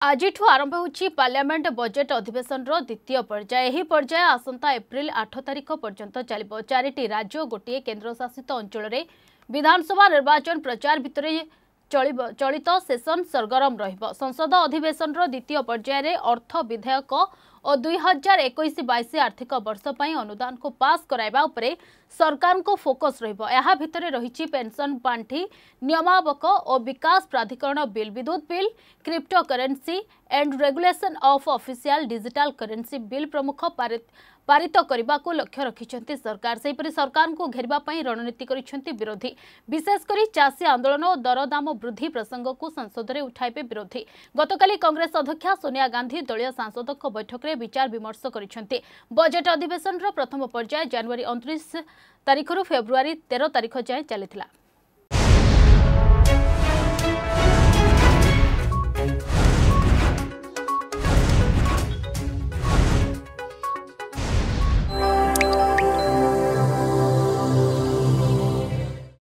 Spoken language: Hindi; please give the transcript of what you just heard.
आज आरंभ होची पार्लियामेंट बजेट अधिवेशन द्वितीय पर्याय। यह पर्याय आसंता एप्रिल 8 तारिख पर्यंत चलिबो। 4टी राज्य गोटे केन्द्र शासित अंचल में विधानसभा निर्वाचन प्रचार भितर चलित सेशन सरगरम रहिबो। संसद अधिवेशन द्वितीय पर्याय अर्थ विधेयक और 2021-22 आर्थिक वर्ष पर अनुदान को पास कराइबा उपरे सरकार को फोकस रहिबो। यह भितर रही पेंशन पांठी नियमावक और विकास प्राधिकरण बिल, विद्युत bill, crypto currency and regulation of official digital currency bill प्रमुख पारित करने को लक्ष्य रखिछंती सरकार। सेहीपरि सरकार को घेरबा पई रणनीति करिछंती विरोधी। विशेषकर चाषी आंदोलन और दरदाम वृद्धि प्रसंग को संसद में उठाइबे विरोधी। गतकाली कांग्रेस अध्यक्षा सोनिया गांधी दलीय सांसदों बैठक में विचार विमर्श करिछंती। बजेट अधिवेशन प्रथम पर्याय जनवरी 29 तारिख फेब्रुआरी 13 तारिख जाए चलिथिला।